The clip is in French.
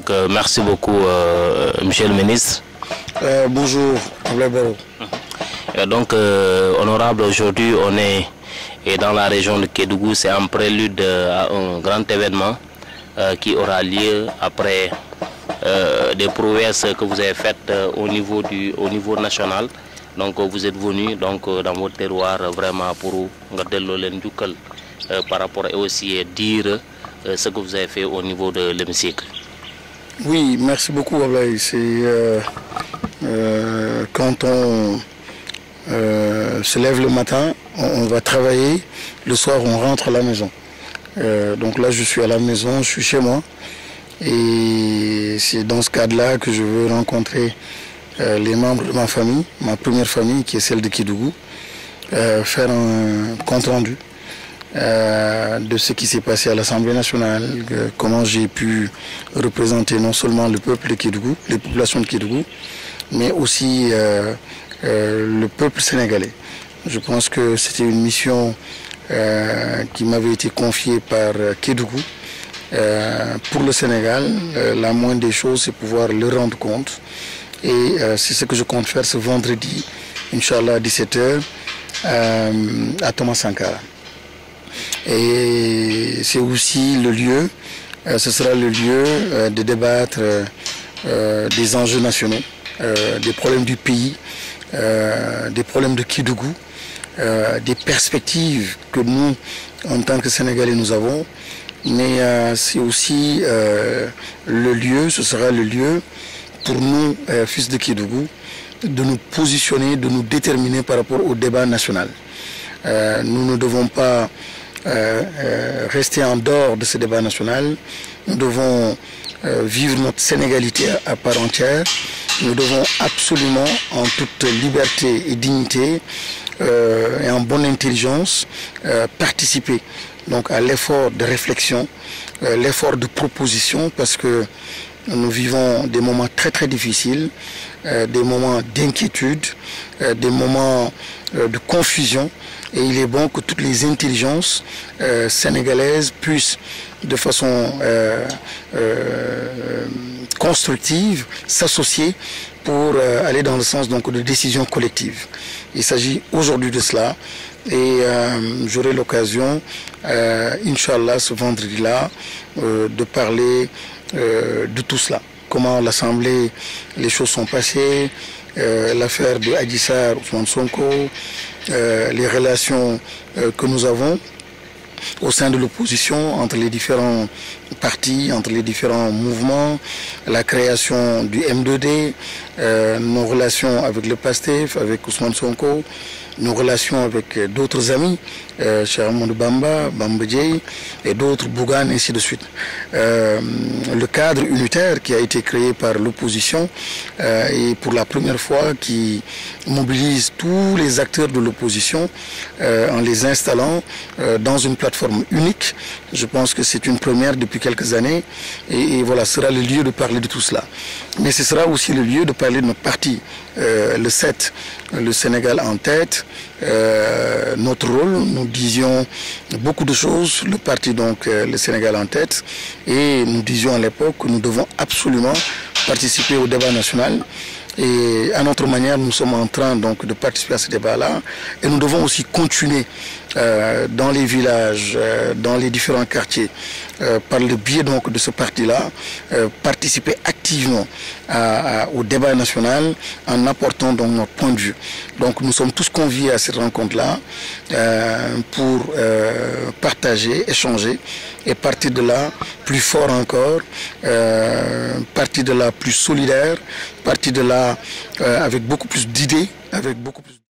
merci beaucoup, Monsieur le ministre. Bonjour, Ablaï. Donc, honorable, aujourd'hui, on est dans la région de Kédougou. C'est un prélude à un grand événement qui aura lieu après des prouesses que vous avez faites au niveau national. Donc, vous êtes venu dans votre terroir vraiment pour par rapport et aussi dire ce que vous avez fait au niveau de l'hémicycle. Oui, merci beaucoup, Ablaï. C'est quand on se lève le matin, on va travailler, le soir on rentre à la maison. Donc là je suis à la maison, je suis chez moi et c'est dans ce cadre-là que je veux rencontrer les membres de ma famille, ma première famille qui est celle de Kédougou, faire un compte rendu de ce qui s'est passé à l'Assemblée nationale, comment j'ai pu représenter non seulement le peuple de Kédougou, les populations de Kédougou, mais aussi le peuple sénégalais. Je pense que c'était une mission qui m'avait été confiée par Kédougou. Pour le Sénégal, la moindre des choses, c'est pouvoir le rendre compte. Et c'est ce que je compte faire ce vendredi, Inch'Allah, à 17h, à Thomas Sankara. Et c'est aussi le lieu, ce sera le lieu de débattre des enjeux nationaux, des problèmes du pays, des problèmes de Kédougou, des perspectives que nous, en tant que Sénégalais, nous avons. Mais c'est aussi le lieu, ce sera le lieu pour nous, fils de Kédougou, de nous positionner, de nous déterminer par rapport au débat national. Nous ne devons pas rester en dehors de ce débat national. Nous devons vivre notre sénégalité à part entière. Nous devons absolument, en toute liberté et dignité et en bonne intelligence, participer donc à l'effort de réflexion, l'effort de proposition, parce que nous vivons des moments très très difficiles, des moments d'inquiétude, des moments de confusion. Et il est bon que toutes les intelligences sénégalaises puissent de façon constructive s'associer pour aller dans le sens donc, de décisions collectives. Il s'agit aujourd'hui de cela et j'aurai l'occasion, Inch'Allah, ce vendredi-là, de parler de tout cela. Comment l'Assemblée, les choses sont passées, l'affaire de Adji Sarr, Ousmane Sonko, les relations que nous avons au sein de l'opposition, entre les différents partis, entre les différents mouvements, la création du M2D, nos relations avec le PASTEF, avec Ousmane Sonko, nos relations avec d'autres amis, Cheikh Amadou Bamba, Bamba Dièye et d'autres, Bougane, ainsi de suite. Le cadre unitaire qui a été créé par l'opposition et pour la première fois qui mobilise tous les acteurs de l'opposition en les installant dans une plateforme unique. Je pense que c'est une première depuis quelques années et voilà, ce sera le lieu de parler de tout cela. Mais ce sera aussi le lieu de parler de notre parti, le 7, le Sénégal en tête, notre rôle. Nous disions beaucoup de choses, le parti donc le Sénégal en tête, et nous disions à l'époque que nous devons absolument participer au débat national. Et à notre manière, nous sommes en train donc de participer à ce débat-là. Et nous devons aussi continuer dans les villages, dans les différents quartiers, par le biais donc de ce parti-là, participer activement au débat national en apportant donc notre point de vue. Donc nous sommes tous conviés à cette rencontre-là pour partager, échanger et partir de là plus fort encore, partir de là plus solidaire, partir de là avec beaucoup plus d'idées, avec beaucoup plus